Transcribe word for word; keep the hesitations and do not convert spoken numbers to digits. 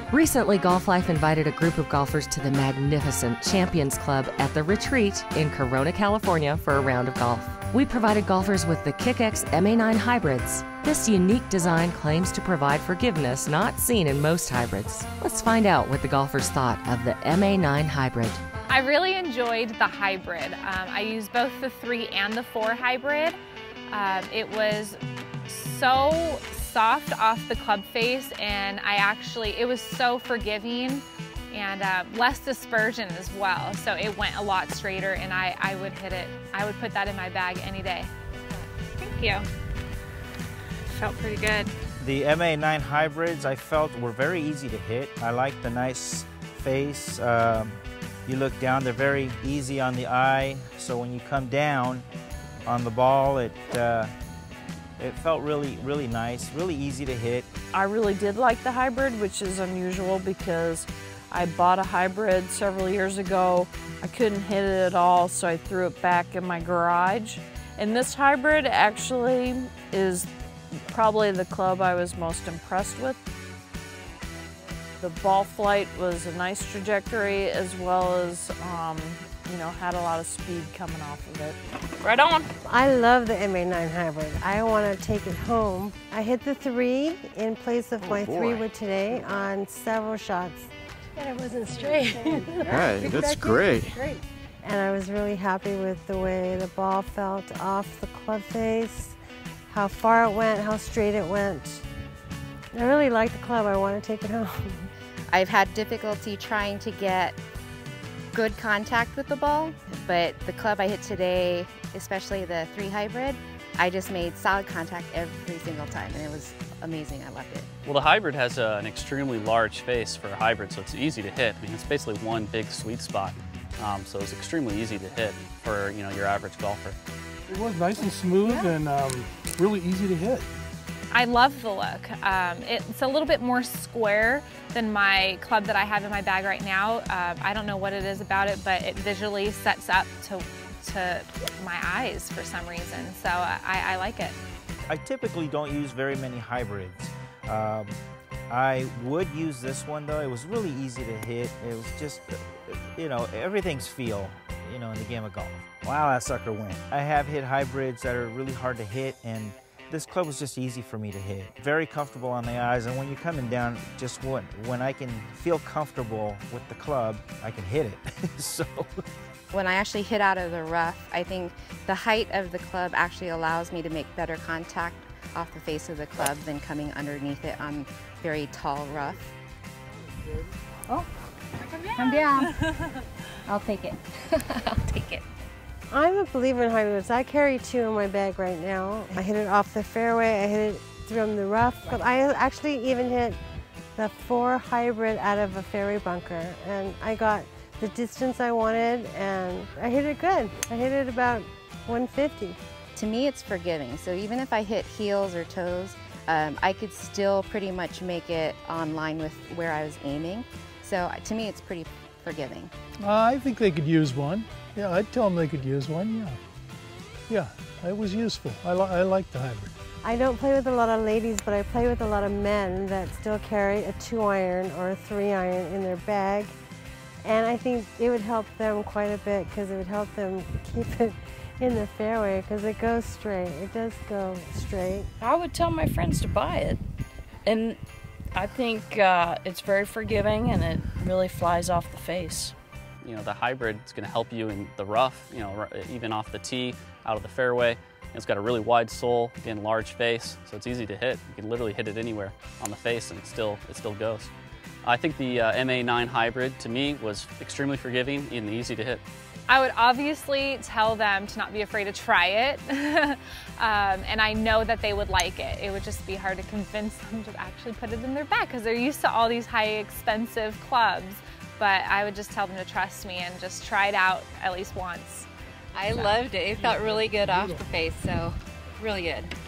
Recently, Golf Life invited a group of golfers to the magnificent Champions Club at the Retreat in Corona, California for a round of golf. We provided golfers with the KickX M A nine hybrids. This unique design claims to provide forgiveness not seen in most hybrids. Let's find out what the golfers thought of the M A nine hybrid. I really enjoyed the hybrid. Um, I used both the three and the four hybrid. Um, it was so soft off the club face, and I actually, it was so forgiving and uh, less dispersion as well. So it went a lot straighter, and I, I would hit it. I would put that in my bag any day. Thank you. Felt pretty good. The M A nine hybrids I felt were very easy to hit. I like the nice face. Um, you look down, they're very easy on the eye. So when you come down on the ball, it uh, It felt really, really nice, really easy to hit. I really did like the hybrid, which is unusual because I bought a hybrid several years ago. I couldn't hit it at all, so I threw it back in my garage. And this hybrid actually is probably the club I was most impressed with. The ball flight was a nice trajectory, as well as um, you know, had a lot of speed coming off of it. Right on. I love the M A nine hybrid. I want to take it home. I hit the three in place of oh, my boy. three wood today on several shots. And it wasn't straight. Yeah, that's great. great. And I was really happy with the way the ball felt off the club face, how far it went, how straight it went. I really like the club. I want to take it home. I've had difficulty trying to get good contact with the ball, but the club I hit today, especially the three hybrid, I just made solid contact every single time, and it was amazing. I loved it. Well, the hybrid has a, an extremely large face for a hybrid, so it's easy to hit. I mean, it's basically one big sweet spot, um, so it's extremely easy to hit for you know your average golfer. It was nice and smooth yeah. and um, really easy to hit. I love the look. Um, it's a little bit more square than my club that I have in my bag right now. Uh, I don't know what it is about it, but it visually sets up to, to my eyes for some reason, so I, I like it. I typically don't use very many hybrids. Um, I would use this one though. It was really easy to hit. It was just, you know, everything's feel, you know, in the game of golf. Wow, that sucker went. I have hit hybrids that are really hard to hit, and this club was just easy for me to hit. Very comfortable on the eyes, and when you're coming down, just when, when I can feel comfortable with the club, I can hit it. So. When I actually hit out of the rough, I think the height of the club actually allows me to make better contact off the face of the club than coming underneath it on very tall rough. Oh, come down. I'll take it. I'll take it. I'm a believer in hybrids. I carry two in my bag right now. I hit it off the fairway, I hit it from the rough, but I actually even hit the four hybrid out of a fairway bunker, and I got the distance I wanted, and I hit it good. I hit it about one fifty. To me, it's forgiving, so even if I hit heels or toes, um, I could still pretty much make it on line with where I was aiming. So to me, it's pretty forgiving. Uh, I think they could use one. Yeah, I'd tell them they could use one, yeah. Yeah, it was useful. I, li I like the hybrid. I don't play with a lot of ladies, but I play with a lot of men that still carry a two iron or a three iron in their bag. And I think it would help them quite a bit because it would help them keep it in the fairway because it goes straight. It does go straight. I would tell my friends to buy it. And I think uh, it's very forgiving, and it really flies off the face. You know, the hybrid is going to help you in the rough, you know, even off the tee, out of the fairway. It's got a really wide sole, again, large face, so it's easy to hit. You can literally hit it anywhere on the face, and it still, it still goes. I think the uh, M A nine hybrid, to me, was extremely forgiving and easy to hit. I would obviously tell them to not be afraid to try it, um, and I know that they would like it. It would just be hard to convince them to actually put it in their bag because they're used to all these high expensive clubs. But I would just tell them to trust me and just try it out at least once. I so. loved it. It felt really good off the face, so really good.